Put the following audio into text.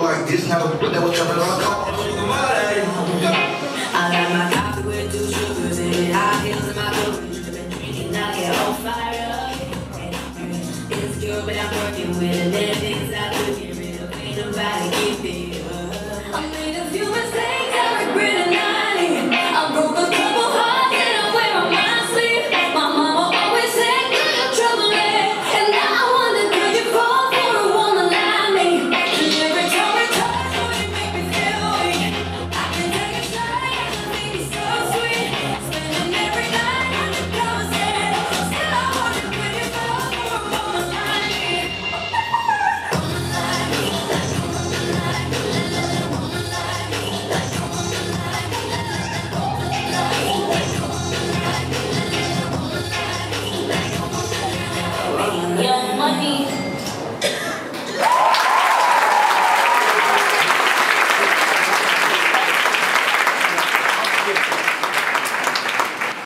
like this, and that was jumping on the car. I got my coffee with 2 sugars in it, high heels in my clothes. And I get on fire. It's good, but I'm working with it. There's things I could get rid of. Ain't nobody keep it.